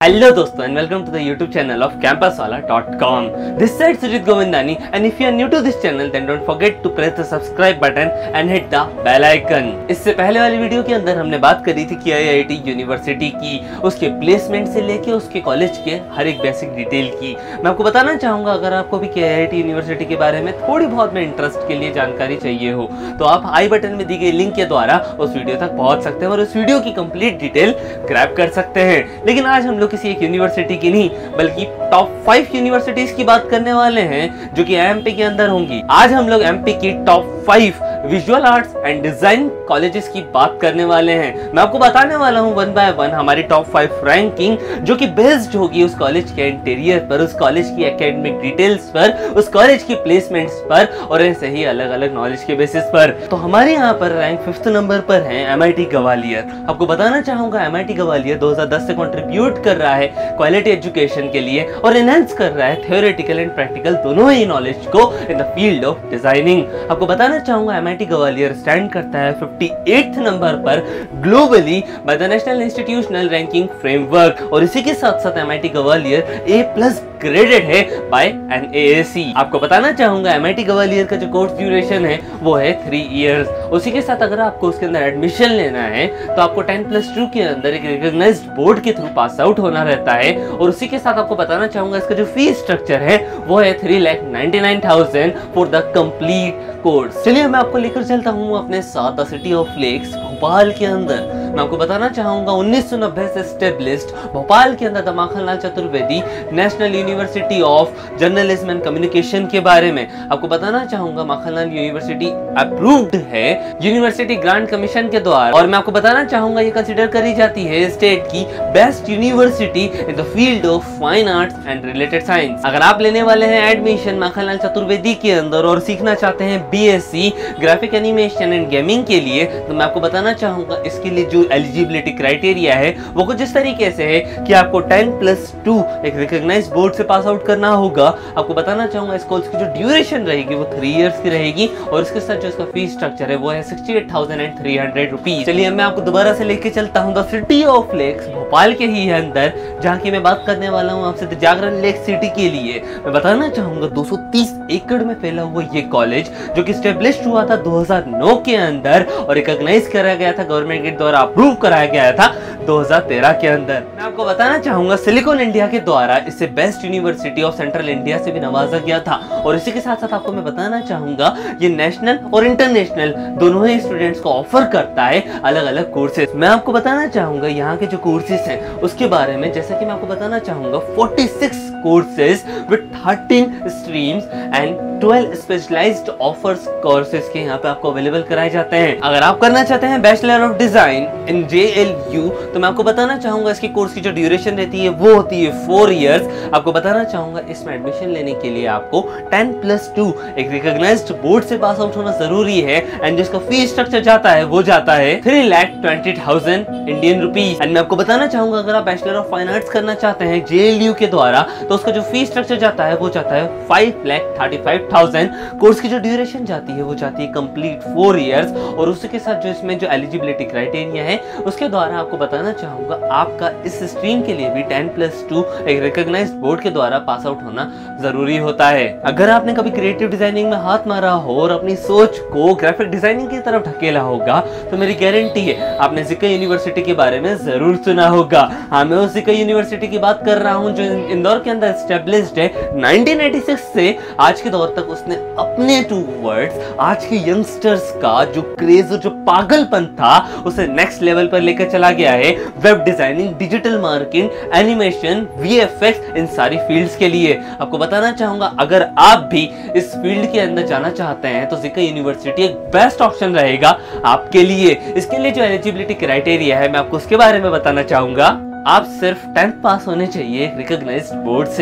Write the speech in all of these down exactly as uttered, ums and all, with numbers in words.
Hello दोस्तों and welcome to the YouTube channel of campus wala dot com. This side Sujeet Govindani and if you are new to this channel then don't forget to press the subscribe button and hit the bell icon. इससे पहले वाली video के अंदर हमने बात करी थी कि आई आई टी यूनिवर्सिटी की, उसके प्लेसमेंट से लेके उसके कॉलेज के हर एक बेसिक डिटेल की। मैं आपको बताना चाहूँगा अगर आपको भी आई आई टी यूनिवर्सिटी के बारे में थोड़ी बहुत में इंटरेस्ट के लिए जानकारी चाहिए हो तो आप आई बटन में दी गई लिंक के द्वारा उस वीडियो तक पहुँच सकते हैं और उस वीडियो की कंप्लीट डिटेल ग्रैब कर सकते हैं। लेकिन आज हम लोग किसी एक यूनिवर्सिटी की नहीं बल्कि टॉप फाइव यूनिवर्सिटीज की बात करने वाले हैं जो कि एम पी के अंदर होंगी। आज हम लोग एम पी की top five visual arts and design colleges की बात करने वाले हैं। मैं आपको बताने वाला हूं वन बाय वन हमारी टॉप फाइव रैंकिंग जो कि बेस्ड होगी उस कॉलेज के इंटीरियर पर, उस कॉलेज की एकेडमिक डिटेल्स पर, उस कॉलेज की प्लेसमेंट्स पर और ऐसे ही अलग अलग नॉलेज के बेसिस पर। तो हमारे यहाँ पर रैंक फिफ्थ नंबर पर है एम आई टी ग्वालियर। आपको बताना चाहूंगा एम आई टी ग्वालियर दो हज़ार दस से कंट्रीब्यूट कर रहा है क्वालिटी एजुकेशन के लिए और एनहांस कर रहा है थियोरेटिकल एंड प्रैक्टिकल दोनों ही नॉलेज को in the field of designing. आपको बताना चाहूंगा M I T Gwalior stand करता है अट्ठावन नंबर पर globally by the national institutional ranking framework और इसी के साथ साथ M I T Gwalior A plus graded है by N A A C. आपको बताना चाहूंगा एम आई टी ग्वालियर का जो कोर्स ड्यूरेशन है वो है थ्री इयर्स। उसी के साथ अगर आपको उसके अंदर एडमिशन लेना है तो आपको टेन प्लस टू के अंदर एक रिकॉग्नाइज्ड बोर्ड के थ्रू पास आउट होना रहता है और उसी के साथ आपको बताना चाहूंगा इसका जो फीस स्ट्रक्चर है वो है three lakh ninety nine thousand for the complete course. चलिए मैं आपको लेकर चलता हूँ अपने साथ the city of lakes Bhopal के अंदर। मैं आपको बताना चाहूंगा उन्नीस सौ नब्बे से एस्टेब्लिश्ड भोपाल के अंदर the Makhanlal Chaturvedi national university of journalism and communication के बारे में आपको बताना चाहूंगा मखनलाल यूनिवर्सिटी अप्रूव्ड है यूनिवर्सिटी ग्रांट कमीशन के द्वारा और मैं आपको बताना चाहूंगा ये कंसीडर करी जाती है स्टेट की best university in the field of fine arts and related science. अगर आप लेने वाले हैं एडमिशन मखनलाल चतुर्वेदी के अंदर और सीखना चाहते हैं B S C graphic animation and gaming के लिए तो मैं आपको बताना चाहूंगा इसके लिए जो एलिजिबिलिटी क्राइटेरिया है वो कुछ इस तरीके से है कि आपको टेन प्लस टू एक रिकॉग्नाइज्ड बोर्ड से पास आउट करना होगा। आपको बताना चाहूंगा इस कोर्स की जो ड्यूरेशन रहेगी वो थ्री इयर्स की रहेगी और इसके साथ जो इसका फीस स्ट्रक्चर है वो है sixty eight thousand and three hundred rupees. चलिए मैं आपको दोबारा से लेके चलता हूँ the city of lakes Bhopal के ही अंदर जहाँ की मैं बात करने वाला हूँ आपसे जागरण लेक सिटी के लिए। मैं बताना चाहूंगा दो सौ तीस एकड़ में फैला हुआ ये कॉलेज जो कि स्टेब्लिश्ड हुआ था दो हज़ार नौ के अंदर और रिकॉग्नाइज करा गया था गवर्नमेंट के द्वारा अप्रूव कराया गया था दो हज़ार तेरह के अंदर। मैं आपको बताना चाहूंगा सिलिकॉन इंडिया के द्वारा इसे best university of central India से भी नवाजा गया था और इसी के साथ साथ आपको मैं बताना चाहूंगा ये नेशनल और इंटरनेशनल दोनों ही स्टूडेंट्स को ऑफर करता है अलग अलग कोर्सेज। मैं आपको बताना चाहूंगा यहाँ के जो कोर्सेज हैं उसके बारे में, जैसे कि मैं आपको बताना चाहूंगा छियालीस courses with thirteen streams and twelve specialised offers courses के यहाँ पे आपको अवेलेबल कराए जाते हैं। अगर आप करना चाहते हैं bachelor of design in J L U तो मैं आपको बताना चाहूंगा इसकी कोर्स की जो ड्यूरेशन रहती है वो होती है फोर इयर्स। आपको बताना चाहूंगा इसमें एडमिशन लेने के लिए आपको टेन प्लस टू एक रिकॉग्नाइज्ड बोर्ड से पास आउट होना जरूरी है एंड जिसका फीस स्ट्रक्चर जाता है वो जाता है three lakh twenty thousand Indian rupees. And मैं आपको बताना चाहूंगा अगर आप बैचलर ऑफ फाइन आर्ट्स करना चाहते हैं जे एल यू के द्वारा तो उसका जो फीस स्ट्रक्चर जाता है वो जाता है five lakh thirty five thousand. Course की जो ड्यूरेशन जाती है वो जाती है कंप्लीट फोर इयर्स और उसी के साथ जो इसमें जो एलिजिबिलिटी क्राइटेरिया है उसके द्वारा आपको बताना चाहूंगा आपका इस स्ट्रीम के लिए भी टेन प्लस टू एक रिकॉग्नाइज्ड बोर्ड के द्वारा पास आउट होना जरूरी होता है। अगर आपने कभी क्रिएटिव डिजाइनिंग में हाथ मारा हो और अपनी सोच को ग्राफिक डिजाइनिंग की तरफ ढकेला होगा तो मेरी गारंटी है आपने जिका यूनिवर्सिटी के बारे में जरूर सुना होगा। हाँ, मैं उस जिका यूनिवर्सिटी की बात कर रहा हूँ जो इंदौर के अंदर एस्टेब्लिश्ड है नाइनटीन एटी सिक्स से आज के दौर तक। उसने अपने टू वर्ड्स आज के यंगस्टर्स का जो क्रेज और जो पागलपन था उसे नेक्स्ट लेवल पर लेकर चला गया है web designing, digital marketing, animation, V F X इन सारी फील्ड्स के लिए। आपको बताना चाहूंगा अगर आप भी इस फील्ड के अंदर जाना चाहते हैं तो जिका यूनिवर्सिटी एक बेस्ट ऑप्शन रहेगा आपके लिए। इसके लिए जो एलिजिबिलिटी क्राइटेरिया है मैं आपको उसके बारे में बताना चाहूंगा। आप सिर्फ टेंथ पास होने चाहिए रिकॉग्नाइज्ड बोर्ड से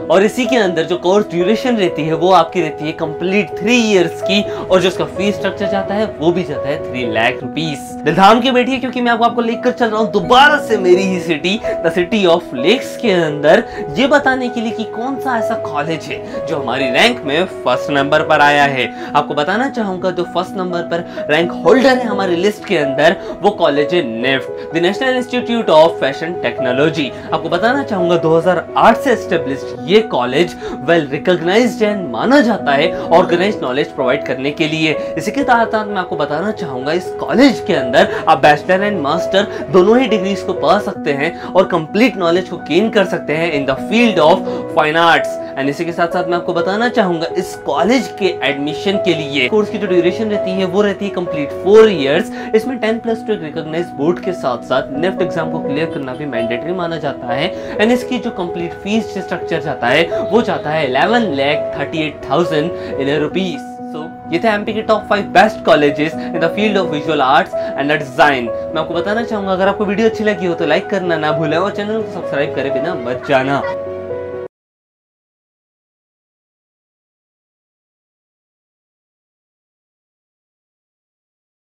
और इसी के अंदर जो कोर्स ड्यूरेशन रहती है वो आपकी रहती है कंप्लीट थ्री इयर्स की, और जो उसका फीस स्ट्रक्चर जाता है वो भी जाता है थ्री लाख रुपीस। दिलथाम के बैठिए क्योंकि मैं आपको आपको लेकर चल रहा हूँ दोबारा से मेरी ही city, the city of lakes के अंदर, ये बताने के लिए कि कौन सा ऐसा कॉलेज है जो हमारी रैंक में फर्स्ट नंबर पर आया है। आपको बताना चाहूंगा जो फर्स्ट नंबर पर रैंक होल्डर है हमारी लिस्ट के अंदर, वो कॉलेज है NIFT, the national institute of fashion technology. आपको बताना चाहूंगा दो हज़ार आठ से एस्टेब्लिश्ड ये कॉलेज वेल रिकॉग्नाइज्ड एंड माना जाता है ऑर्गेनाइज्ड नॉलेज प्रोवाइड करने के लिए। इसी के तहत मैं आपको बताना चाहूंगा इस कॉलेज के अंदर आप बैचलर एंड मास्टर दोनों ही डिग्रीज को पढ़ सकते हैं और कंप्लीट नॉलेज को गेन कर सकते हैं in the field of fine arts. And इसी के साथ साथ मैं आपको बताना चाहूंगा इस कॉलेज के एडमिशन के लिए कोर्स की जो ड्यूरेशन रहती है वो रहती है कंप्लीट फोर इयर्स। इसमें ten plus two recognised board के साथ साथ निफ्ट एग्जाम को क्लियर करना भी मैंडेटरी माना जाता है। एंड इसकी जो कंप्लीट फीस स्ट्रक्चर जाता है वो जाता है eleven lakh thirty eight thousand in rupees. So ये थे एमपी के top five best colleges in the field of visual arts and design. मैं आपको बताना चाहूंगा अगर आपको वीडियो अच्छी लगी हो तो लाइक करना ना भूलें और चैनल को सब्सक्राइब करे बिना मत जाना।